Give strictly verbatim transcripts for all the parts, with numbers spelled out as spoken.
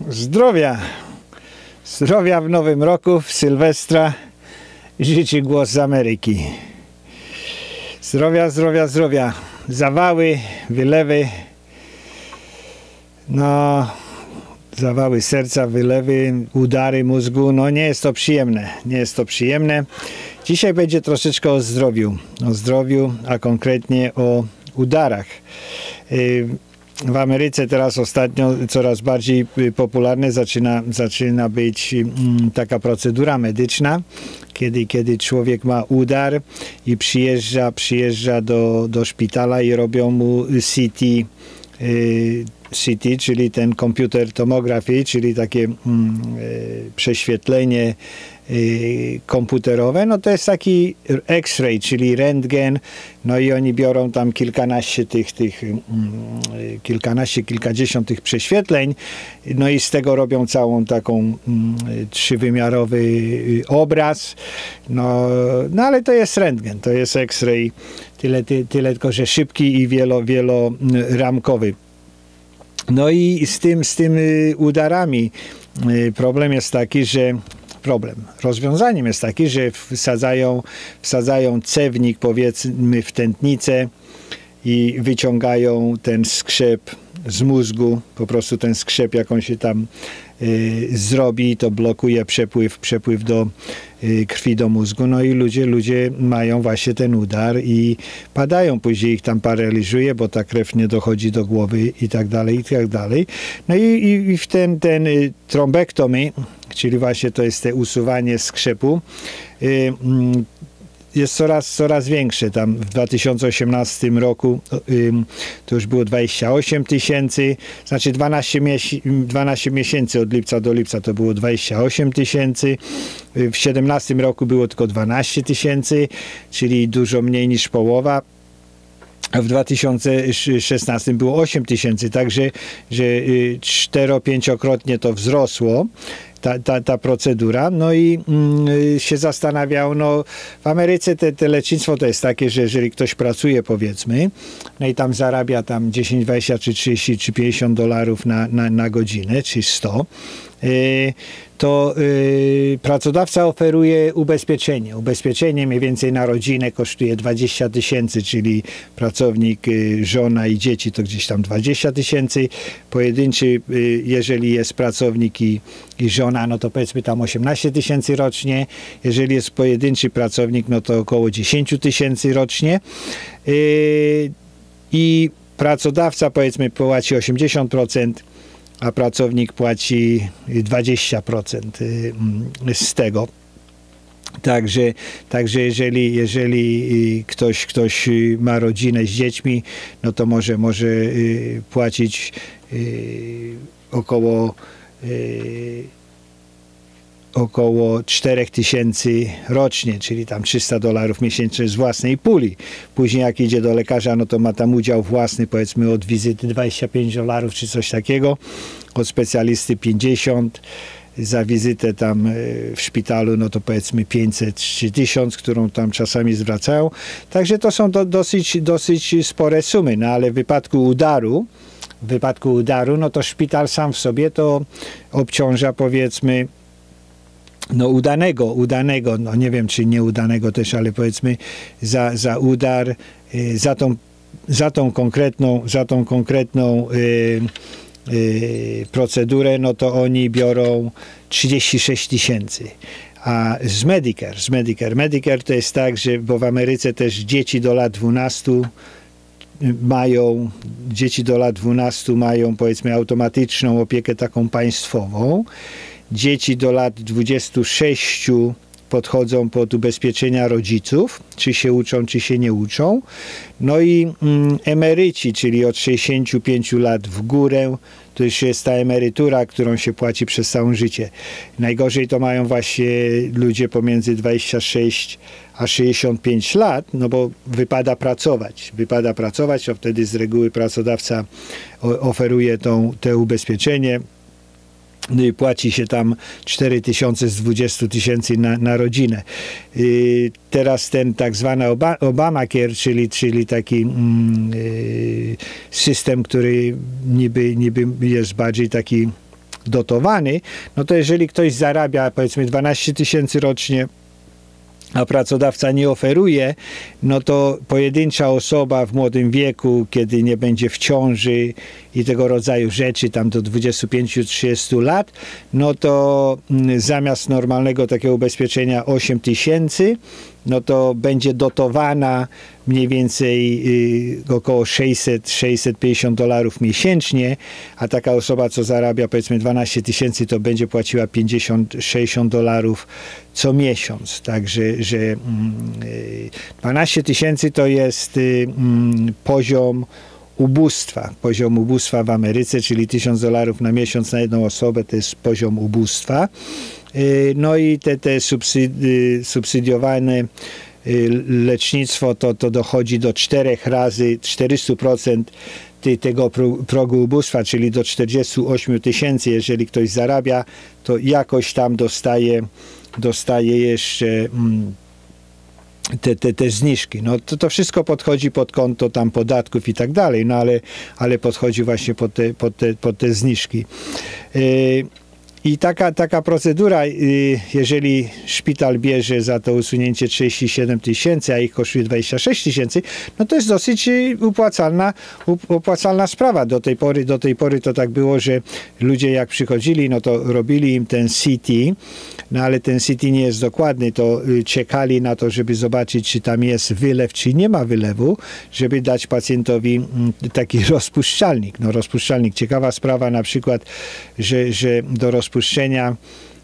Zdrowia! Zdrowia w nowym roku, w Sylwestra życzy głos z Ameryki. Zdrowia, zdrowia, zdrowia. Zawały, wylewy, no zawały serca, wylewy, udary mózgu, no nie jest to przyjemne, nie jest to przyjemne. Dzisiaj będzie troszeczkę o zdrowiu, o zdrowiu, a konkretnie o udarach. W Ameryce teraz ostatnio coraz bardziej popularne zaczyna, zaczyna być taka procedura medyczna, kiedy, kiedy człowiek ma udar i przyjeżdża, przyjeżdża do, do szpitala i robią mu C T, C T, czyli ten komputer tomografii, czyli takie mm, prześwietlenie y, komputerowe, no to jest taki X-ray, czyli rentgen, no i oni biorą tam kilkanaście tych, tych y, kilkanaście, kilkadziesiąt tych prześwietleń, no i z tego robią całą taką y, trzywymiarowy y, obraz, no, no ale to jest rentgen, to jest X-ray, tyle, ty, tyle tylko, że szybki i wielo, wieloramkowy. No i z tym, z tymi udarami problem jest taki, że problem, rozwiązaniem jest taki, że wsadzają, wsadzają cewnik, powiedzmy, w tętnicę i wyciągają ten skrzep z mózgu, po prostu ten skrzep, jak on się tam y, zrobi, to blokuje przepływ, przepływ do y, krwi do mózgu, no i ludzie, ludzie mają właśnie ten udar i padają, później ich tam paraliżuje, bo ta krew nie dochodzi do głowy i tak dalej, i tak dalej. No i, i, i w ten, ten y, trombektomii, czyli właśnie to jest te usuwanie skrzepu, y, y, jest coraz, coraz większe. Tam w dwa tysiące osiemnastym roku ym, to już było dwadzieścia osiem tysięcy, znaczy dwanaście, miesi dwanaście miesięcy od lipca do lipca to było dwadzieścia osiem tysięcy, w siedemnastym roku było tylko dwanaście tysięcy, czyli dużo mniej niż połowa. A w dwa tysiące szesnastym było osiem tysięcy, także że cztero-pięciokrotnie to wzrosło. Ta, ta, ta procedura, no i mm, się zastanawiał, no w Ameryce te, te lecznictwo to jest takie, że jeżeli ktoś pracuje, powiedzmy, no i tam zarabia tam dziesięć, dwadzieścia, czy trzydzieści, czy pięćdziesiąt dolarów na, na, na godzinę, czy sto, yy, to yy, pracodawca oferuje ubezpieczenie. Ubezpieczenie mniej więcej na rodzinę kosztuje dwadzieścia tysięcy, czyli pracownik, yy, żona i dzieci to gdzieś tam dwadzieścia tysięcy. Pojedynczy, yy, jeżeli jest pracownik i, i żona, no to powiedzmy tam osiemnaście tysięcy rocznie. Jeżeli jest pojedynczy pracownik, no to około dziesięć tysięcy rocznie. Yy, I pracodawca, powiedzmy, płaci osiemdziesiąt procent, a pracownik płaci dwadzieścia procent z tego. Także, także jeżeli, jeżeli ktoś, ktoś ma rodzinę z dziećmi, no to może, może płacić około około cztery tysięcy rocznie, czyli tam trzysta dolarów miesięcznie z własnej puli. Później jak idzie do lekarza, no to ma tam udział własny, powiedzmy od wizyty dwadzieścia pięć dolarów czy coś takiego, od specjalisty pięćdziesiąt, za wizytę tam w szpitalu, no to powiedzmy pięćset czy tysiąc, którą tam czasami zwracają. Także to są do, dosyć, dosyć spore sumy, no ale w wypadku udaru, w wypadku udaru, no to szpital sam w sobie to obciąża, powiedzmy, no udanego, udanego, no nie wiem czy nieudanego też, ale powiedzmy za, za udar, y, za, tą, za tą konkretną, za tą konkretną y, y, procedurę, no to oni biorą trzydzieści sześć tysięcy. A z Medicare, z Medicare, Medicare to jest tak, że bo w Ameryce też dzieci do lat dwunastu mają, dzieci do lat dwunastu mają, powiedzmy, automatyczną opiekę taką państwową. Dzieci do lat dwudziestu sześciu podchodzą pod ubezpieczenia rodziców, czy się uczą, czy się nie uczą. No i mm, emeryci, czyli od sześćdziesięciu pięciu lat w górę, to już jest ta emerytura, którą się płaci przez całe życie. Najgorzej to mają właśnie ludzie pomiędzy dwadzieścia sześć a sześćdziesiąt pięć lat, no bo wypada pracować. Wypada pracować, to wtedy z reguły pracodawca oferuje tą, te ubezpieczenie. Płaci się tam cztery tysiące z dwudziestu tysięcy na, na rodzinę. Yy, teraz ten tak zwany Oba, Obamacare, czyli, czyli taki yy, system, który niby, niby jest bardziej taki dotowany, no to jeżeli ktoś zarabia powiedzmy dwanaście tysięcy rocznie, a pracodawca nie oferuje, no to pojedyncza osoba w młodym wieku, kiedy nie będzie w ciąży i tego rodzaju rzeczy, tam do dwudziestu pięciu do trzydziestu lat, no to zamiast normalnego takiego ubezpieczenia osiem tysięcy, no to będzie dotowana mniej więcej y, około sześćset do sześćset pięćdziesięciu dolarów miesięcznie, a taka osoba, co zarabia powiedzmy dwanaście tysięcy, to będzie płaciła pięćdziesiąt do sześćdziesięciu dolarów co miesiąc. Także, że y, dwanaście tysięcy to jest y, y, poziom ubóstwa. Poziom ubóstwa w Ameryce, czyli tysiąc dolarów na miesiąc na jedną osobę, to jest poziom ubóstwa. No i te, te subsydzi, subsydiowane lecznictwo to, to dochodzi do czterech razy czterystu procent tego progu ubóstwa, czyli do czterdziestu ośmiu tysięcy. Jeżeli ktoś zarabia, to jakoś tam dostaje, dostaje jeszcze Te, te, te zniżki. No to, to wszystko podchodzi pod konto tam podatków i tak dalej, no ale, ale podchodzi właśnie pod te, pod te, pod te zniżki. Yy, I taka, taka procedura, yy, jeżeli szpital bierze za to usunięcie trzydzieści siedem tysięcy, a ich kosztuje dwadzieścia sześć tysięcy, no to jest dosyć upłacalna, opłacalna sprawa. Do tej pory, do tej pory to tak było, że ludzie jak przychodzili, no to robili im ten C T, no ale ten C T nie jest dokładny, to czekali na to, żeby zobaczyć, czy tam jest wylew, czy nie ma wylewu, żeby dać pacjentowi taki rozpuszczalnik. No rozpuszczalnik, ciekawa sprawa na przykład, że, że do rozpuszczenia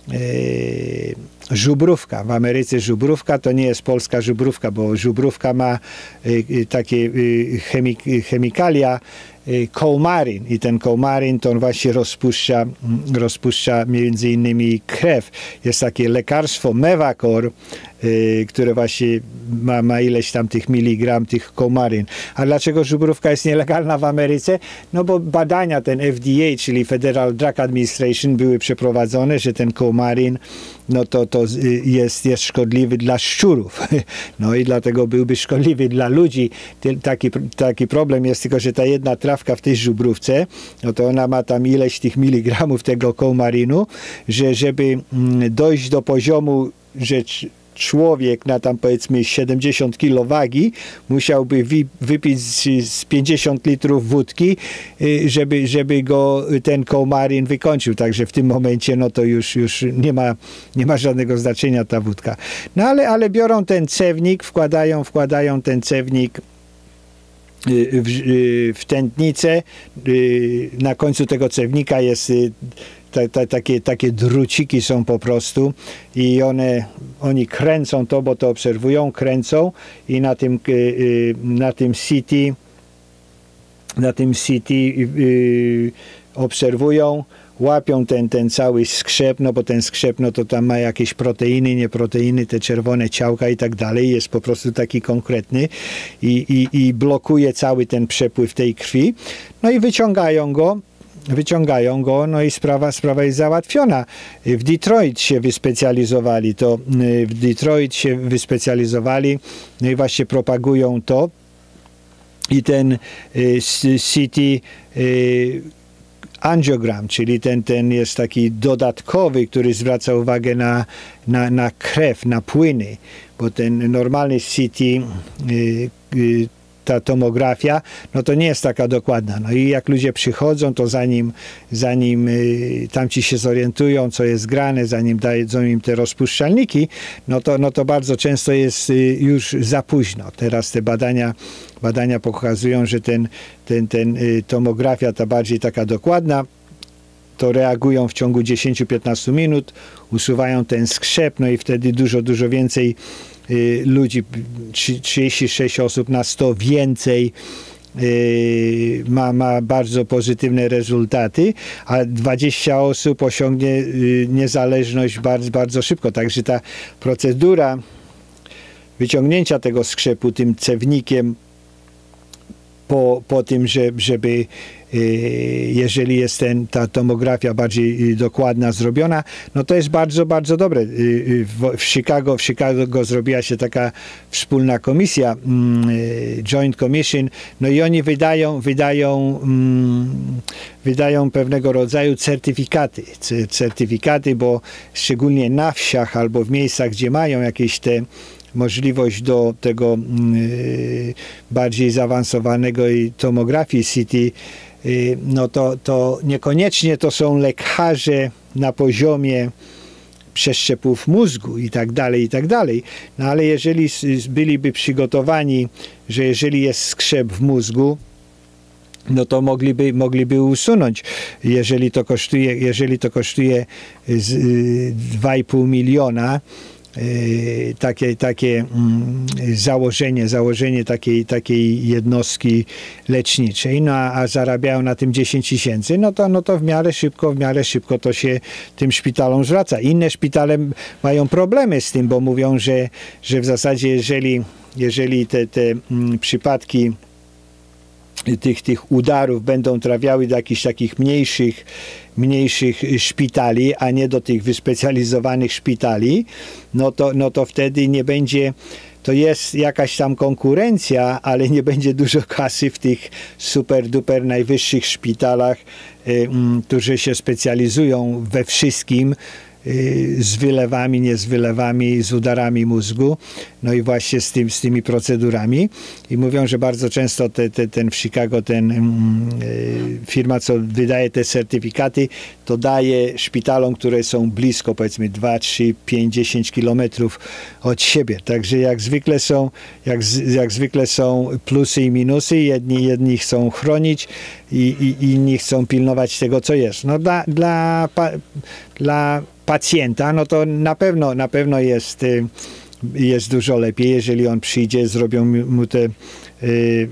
Yy, żubrówka. W Ameryce żubrówka to nie jest polska żubrówka, bo żubrówka ma yy, takie yy, chemik, chemikalia yy, coumarin i ten coumarin to on właśnie rozpuszcza, rozpuszcza między innymi krew. Jest takie lekarstwo Mevacor, yy, które właśnie ma, ma ileś tam tych miligram tych coumarin. A dlaczego żubrówka jest nielegalna w Ameryce? No bo badania ten F D A, czyli Federal Drug Administration, były przeprowadzone, że ten coumarin no to, to jest, jest szkodliwy dla szczurów. No i dlatego byłby szkodliwy dla ludzi. Taki, taki problem jest tylko, że ta jedna trawka w tej żubrówce, no to ona ma tam ileś tych miligramów tego coumarinu, że żeby dojść do poziomu, że człowiek na tam powiedzmy siedemdziesiąt kilo wagi musiałby wi- wypić z, z pięćdziesiąt litrów wódki, żeby, żeby go ten coumarin wykończył. Także w tym momencie no to już, już nie ma, nie ma żadnego znaczenia ta wódka. No ale, ale biorą ten cewnik, wkładają, wkładają ten cewnik w, w tętnicę. Na końcu tego cewnika jest Ta, ta, takie, takie druciki są po prostu i one, oni kręcą to, bo to obserwują, kręcą i na tym, na tym C T na tym C T yy, obserwują, łapią ten, ten cały skrzep, no bo ten skrzep, no to tam ma jakieś proteiny, nie proteiny, te czerwone ciałka i tak dalej, jest po prostu taki konkretny i, i, i blokuje cały ten przepływ tej krwi, no i wyciągają go, wyciągają go, no i sprawa, sprawa jest załatwiona. W Detroit się wyspecjalizowali, to w Detroit się wyspecjalizowali, no i właśnie propagują to i ten C T angiogram, czyli ten, ten jest taki dodatkowy, który zwraca uwagę na, na, na krew, na płyny, bo ten normalny C T ta tomografia, no to nie jest taka dokładna. No i jak ludzie przychodzą, to zanim, zanim y, tamci się zorientują, co jest grane, zanim dadzą im te rozpuszczalniki, no to, no to bardzo często jest y, już za późno. Teraz te badania, badania pokazują, że ten, ten, ten y, tomografia, ta bardziej taka dokładna, to reagują w ciągu dziesięć do piętnastu minut, usuwają ten skrzep, no i wtedy dużo, dużo więcej y, ludzi, trzydzieści sześć osób na sto więcej y, ma, ma bardzo pozytywne rezultaty, a dwadzieścia osób osiągnie y, niezależność bardzo, bardzo szybko. Także ta procedura wyciągnięcia tego skrzepu tym cewnikiem po, po tym, że, żeby jeżeli jest ten, ta tomografia bardziej dokładna zrobiona, no to jest bardzo, bardzo dobre. W Chicago, w Chicago zrobiła się taka wspólna komisja, Joint Commission, no i oni wydają, wydają, wydają pewnego rodzaju certyfikaty. Certyfikaty, bo szczególnie na wsiach albo w miejscach, gdzie mają jakieś te możliwość do tego y, bardziej zaawansowanego tomografii C T, y, no to, to niekoniecznie to są lekarze na poziomie przeszczepów mózgu i tak dalej, i tak dalej. No ale jeżeli byliby przygotowani, że jeżeli jest skrzep w mózgu, no to mogliby, mogliby usunąć. Jeżeli to kosztuje, jeżeli to kosztuje dwa i pół miliona, takie, takie założenie, założenie takiej, takiej jednostki leczniczej, no a, a zarabiają na tym dziesięć tysięcy, no to, no to w miarę szybko, w miarę szybko to się tym szpitalom zwraca. Inne szpitale mają problemy z tym, bo mówią, że, że w zasadzie jeżeli, jeżeli te, te przypadki tych, tych udarów będą trafiały do jakichś takich mniejszych, mniejszych szpitali, a nie do tych wyspecjalizowanych szpitali, no to, no to wtedy nie będzie, to jest jakaś tam konkurencja, ale nie będzie dużo kasy w tych super duper najwyższych szpitalach, y, którzy się specjalizują we wszystkim, z wylewami, nie z wylewami, z udarami mózgu, no i właśnie z, tym, z tymi procedurami. I mówią, że bardzo często te, te, ten w Chicago, ten y, firma, co wydaje te certyfikaty, to daje szpitalom, które są blisko, powiedzmy dwa, trzy, pięć, dziesięć kilometrów od siebie. Także jak zwykle są, jak, jak zwykle są plusy i minusy. Jedni, jedni chcą chronić i, i, i inni chcą pilnować tego, co jest. No dla, dla, dla pacjenta, no to na pewno, na pewno jest, jest dużo lepiej, jeżeli on przyjdzie, zrobią mu te y,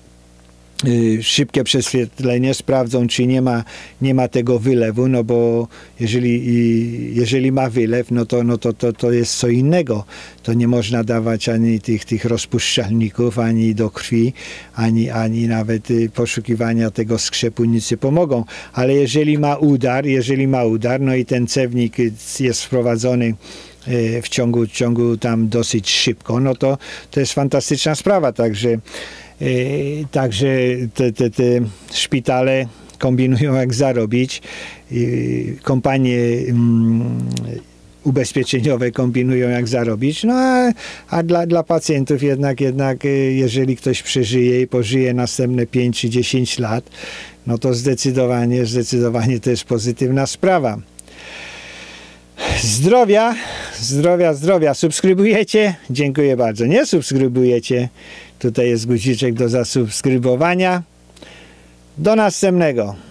y, szybkie prześwietlenie, sprawdzą, czy nie ma, nie ma tego wylewu, no bo jeżeli, jeżeli ma wylew, no to, no to, to, to jest co innego. To nie można dawać ani tych, tych rozpuszczalników, ani do krwi, ani, ani nawet poszukiwania tego skrzepu nic nie pomogą. Ale jeżeli ma udar, jeżeli ma udar, no i ten cewnik jest wprowadzony w ciągu, w ciągu tam dosyć szybko, no to to jest fantastyczna sprawa. Także, także te, te, te szpitale kombinują, jak zarobić. Kompanie ubezpieczeniowe kombinują, jak zarobić, no a, a dla, dla pacjentów jednak, jednak jeżeli ktoś przeżyje i pożyje następne pięć czy dziesięć lat, no to zdecydowanie, zdecydowanie to jest pozytywna sprawa. Zdrowia, zdrowia, zdrowia. Subskrybujecie? Dziękuję bardzo. Nie subskrybujecie? Tutaj jest guziczek do zasubskrybowania. Do następnego.